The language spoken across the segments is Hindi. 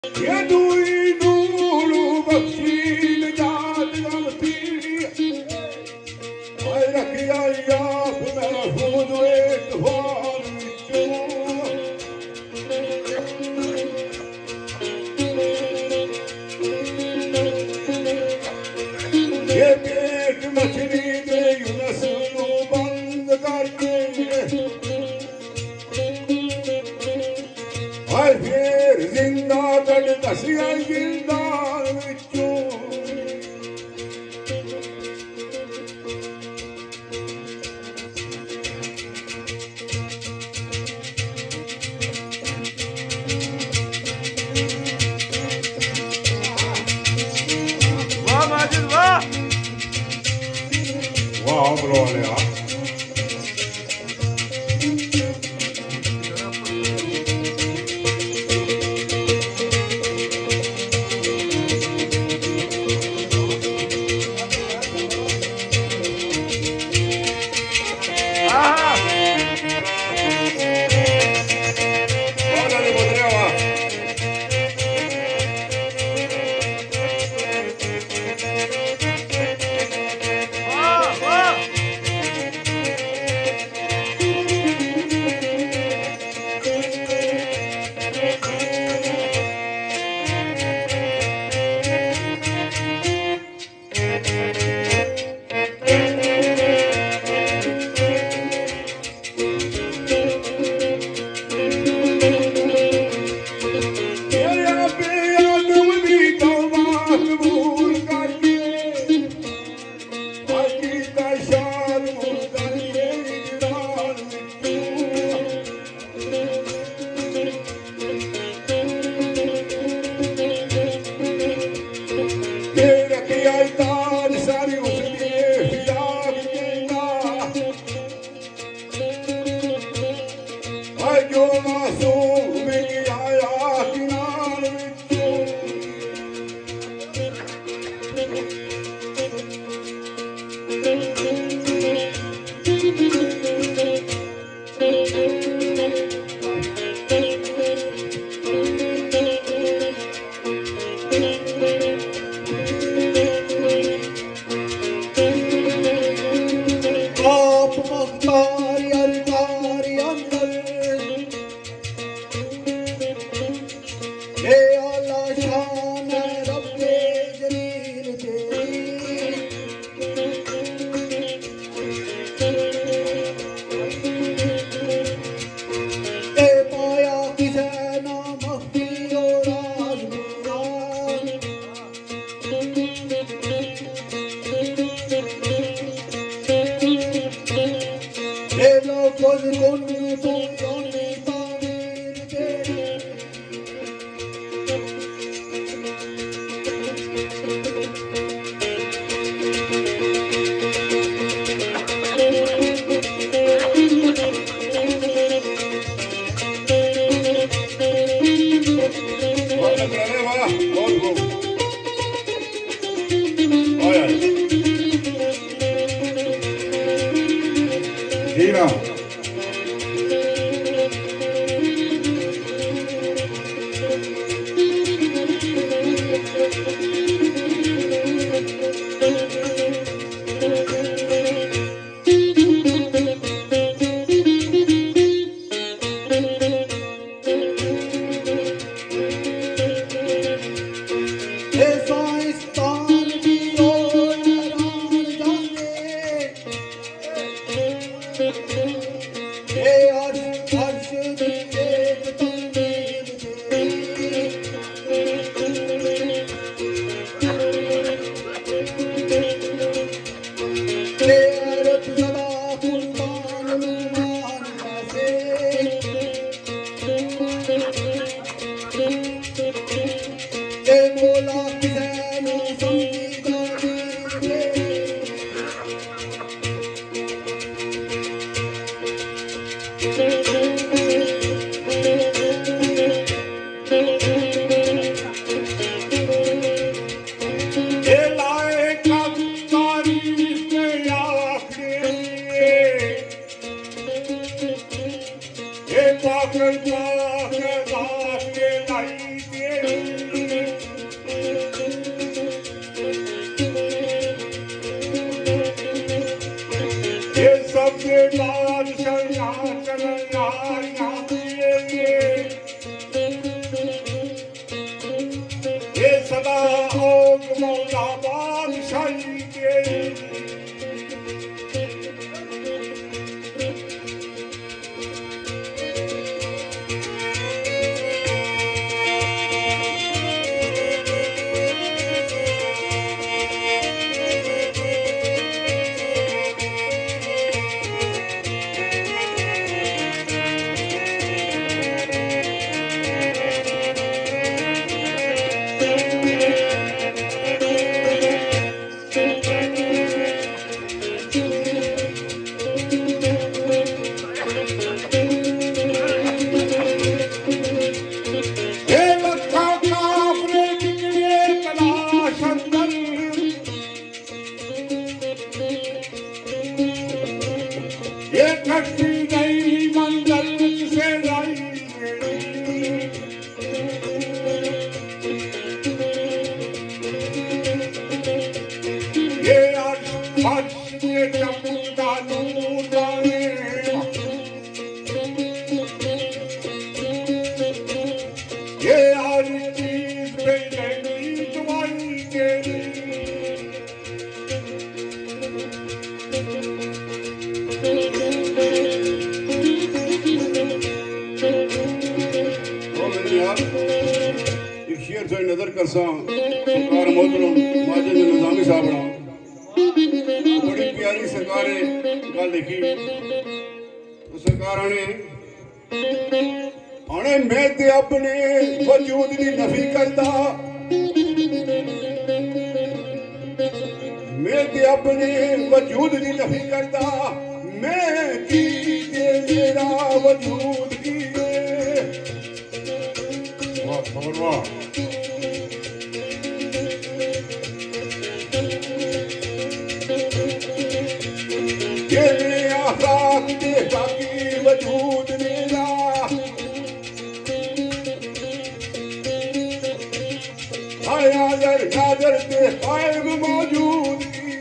يدوي نور وبكي نجات غلطي غيرك يا ايام محفوظ ويتفار ये पेट मछली दे नस्ल बंद करके और फिर जिंदा कर दसिया जिंदान विचों वाह माजिद वाह वाह ब्रो यार Thank you. सदा ओग मौला बादशाही के नजर कर सरकार मोहतरम माजिद निजामी साहब ना बड़ी प्यारी सरकार ने गल लिखी तो सरकार ने मैं ते अपने वजूद की नफी करता मैं ते अपने वजूद की नफी करता मैं की मेरा वजूद की वाह वाह वजूद मेरा नाजर नाजर के कायम मौजूद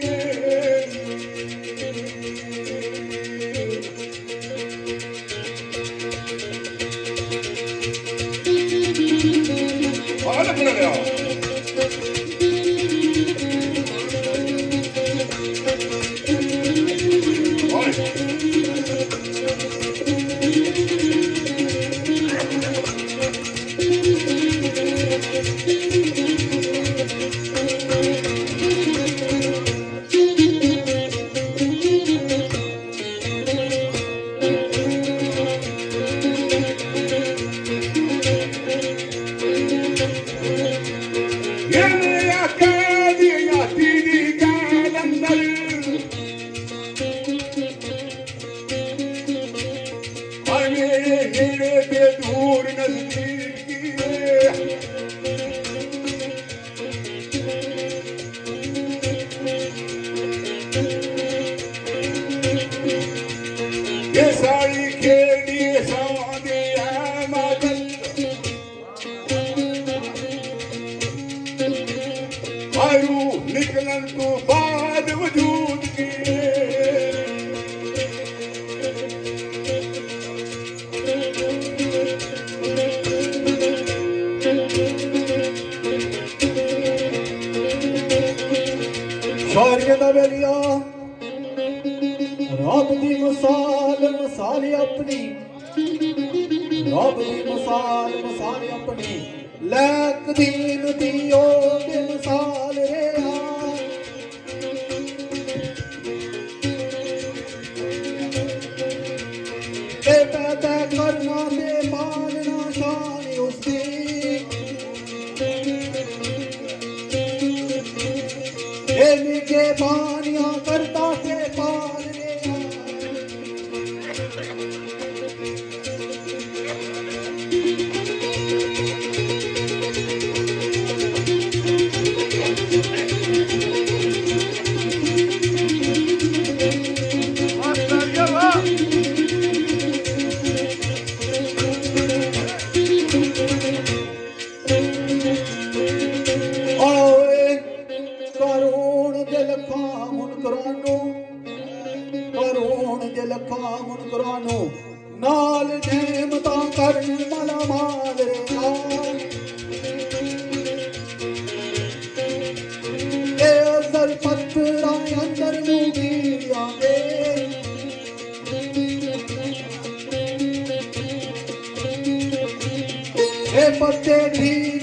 निकलन तो बाद वजूद की शौर्य वेलिया रब दी मिसाल मिसाल अपनी रब दी मिसाल मिसाल अपनी लैक दीन दी ओ मिसाल रे पैदा करना ते पालना शान उसकी के पानिया करता से पाल नाल नेमता कर मला माल रे अंदर मूंगियां दे ए पत्ते ठीक